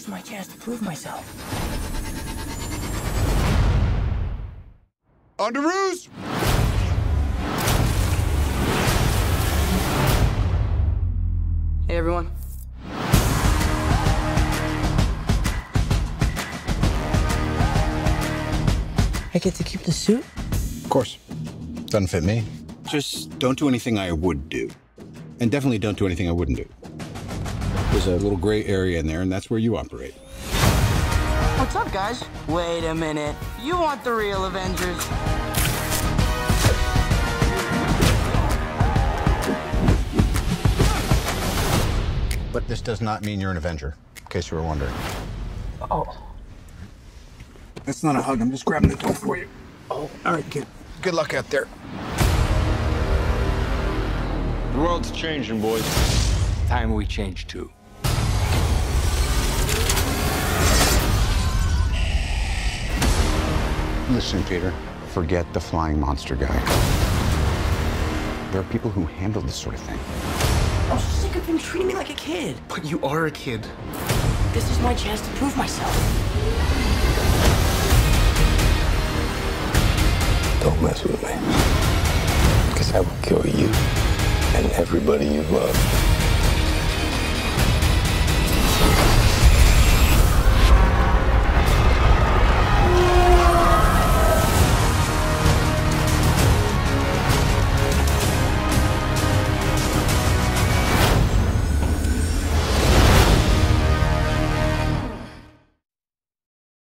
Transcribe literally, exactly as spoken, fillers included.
is my chance to prove myself. Underoos! Hey, everyone. I get to keep the suit? Of course. Doesn't fit me. Just don't do anything I would do. And definitely don't do anything I wouldn't do. There's a little gray area in there, and that's where you operate. What's up, guys? Wait a minute. You want the real Avengers? But this does not mean you're an Avenger, in case you were wondering. Oh. That's not a hug. I'm just grabbing the door for you. Oh, all right, kid. Good luck out there. The world's changing, boys. Time we change, too. Listen, Peter, forget the flying monster guy. There are people who handle this sort of thing. I'm sick of him treating me like a kid. But you are a kid. This is my chance to prove myself. Don't mess with me. Because I will kill you and everybody you love.